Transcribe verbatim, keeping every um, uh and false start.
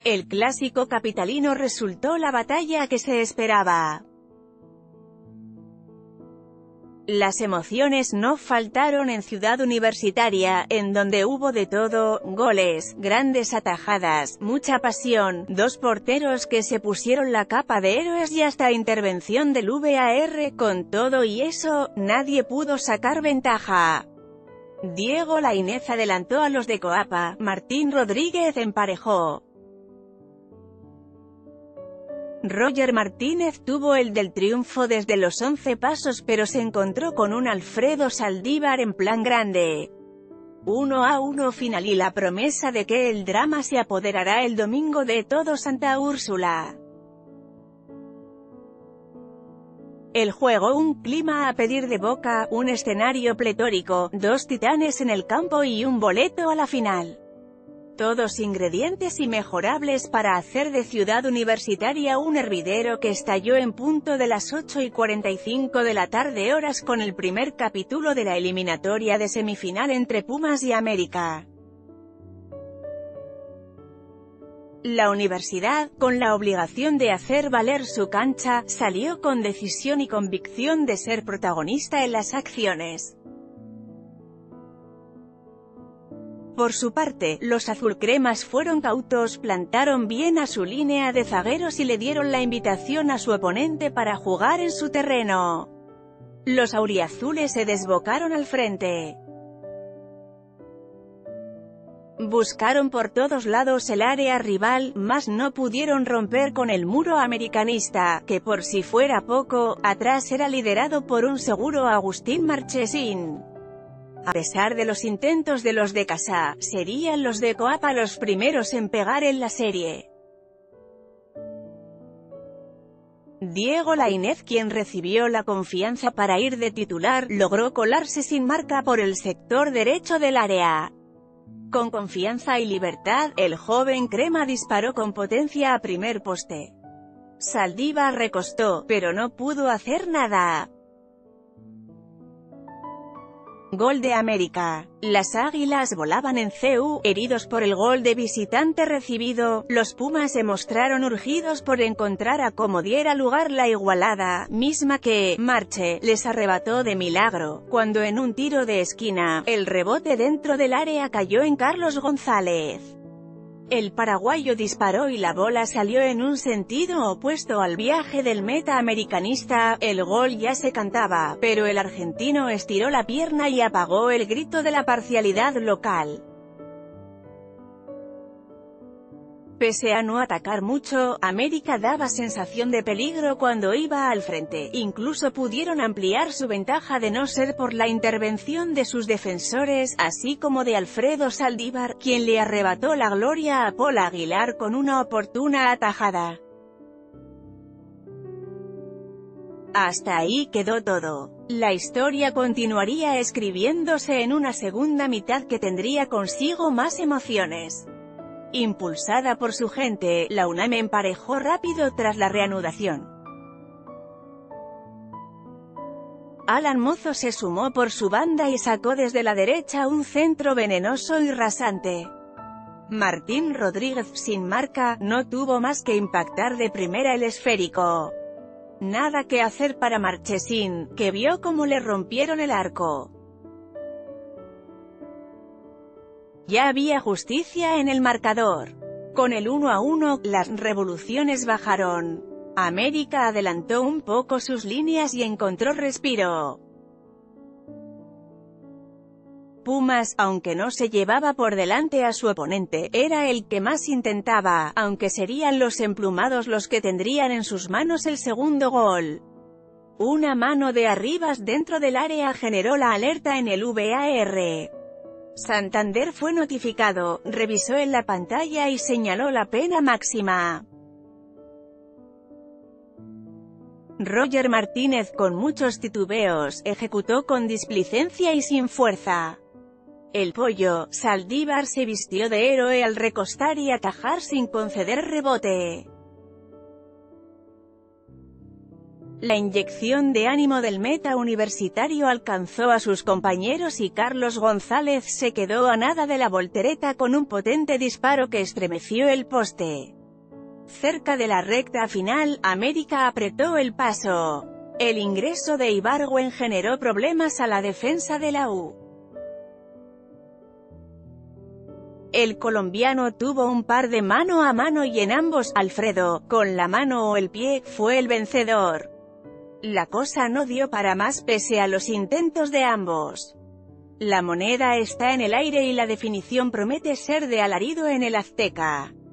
El clásico capitalino resultó la batalla que se esperaba. Las emociones no faltaron en Ciudad Universitaria, en donde hubo de todo: goles, grandes atajadas, mucha pasión, dos porteros que se pusieron la capa de héroes y hasta intervención del V A R. Con todo y eso, nadie pudo sacar ventaja. Diego Lainez adelantó a los de Coapa, Martín Rodríguez emparejó. Roger Martínez tuvo el del triunfo desde los once pasos, pero se encontró con un Alfredo Saldívar en plan grande. uno a uno final y la promesa de que el drama se apoderará el domingo de todo Santa Úrsula. El juego: un clima a pedir de boca, un escenario pletórico, dos titanes en el campo y un boleto a la final. Todos ingredientes inmejorables para hacer de Ciudad Universitaria un hervidero que estalló en punto de las ocho y cuarenta y cinco de la tarde horas con el primer capítulo de la eliminatoria de semifinal entre Pumas y América. La universidad, con la obligación de hacer valer su cancha, salió con decisión y convicción de ser protagonista en las acciones. Por su parte, los azulcremas fueron cautos, plantaron bien a su línea de zagueros y le dieron la invitación a su oponente para jugar en su terreno. Los auriazules se desbocaron al frente. Buscaron por todos lados el área rival, mas no pudieron romper con el muro americanista, que por si fuera poco, atrás era liderado por un seguro Agustín Marchesín. A pesar de los intentos de los de casa, serían los de Coapa los primeros en pegar en la serie. Diego Lainez, quien recibió la confianza para ir de titular, logró colarse sin marca por el sector derecho del área. Con confianza y libertad, el joven crema disparó con potencia a primer poste. Saldívar recostó, pero no pudo hacer nada. Gol de América. Las Águilas volaban en C U, heridos por el gol de visitante recibido. Los Pumas se mostraron urgidos por encontrar a como diera lugar la igualada, misma que Marche les arrebató de milagro, cuando en un tiro de esquina, el rebote dentro del área cayó en Carlos González. El paraguayo disparó y la bola salió en un sentido opuesto al viaje del meta americanista. El gol ya se cantaba, pero el argentino estiró la pierna y apagó el grito de la parcialidad local. Pese a no atacar mucho, América daba sensación de peligro cuando iba al frente. Incluso pudieron ampliar su ventaja de no ser por la intervención de sus defensores, así como de Alfredo Saldívar, quien le arrebató la gloria a Paul Aguilar con una oportuna atajada. Hasta ahí quedó todo. La historia continuaría escribiéndose en una segunda mitad que tendría consigo más emociones. Impulsada por su gente, la UNAM emparejó rápido tras la reanudación. Alan Mozo se sumó por su banda y sacó desde la derecha un centro venenoso y rasante. Martín Rodríguez, sin marca, no tuvo más que impactar de primera el esférico. Nada que hacer para Marchesín, que vio cómo le rompieron el arco. Ya había justicia en el marcador. Con el uno a uno, las revoluciones bajaron. América adelantó un poco sus líneas y encontró respiro. Pumas, aunque no se llevaba por delante a su oponente, era el que más intentaba, aunque serían los emplumados los que tendrían en sus manos el segundo gol. Una mano de Arribas dentro del área generó la alerta en el V A R. Santander fue notificado, revisó en la pantalla y señaló la pena máxima. Roger Martínez, con muchos titubeos, ejecutó con displicencia y sin fuerza. El pollo, Saldívar, se vistió de héroe al recostar y atajar sin conceder rebote. La inyección de ánimo del meta universitario alcanzó a sus compañeros y Carlos González se quedó a nada de la voltereta con un potente disparo que estremeció el poste. Cerca de la recta final, América apretó el paso. El ingreso de Ibargüen generó problemas a la defensa de la U. El colombiano tuvo un par de mano a mano y en ambos, Alfredo, con la mano o el pie, fue el vencedor. La cosa no dio para más pese a los intentos de ambos. La moneda está en el aire y la definición promete ser de alarido en el Azteca.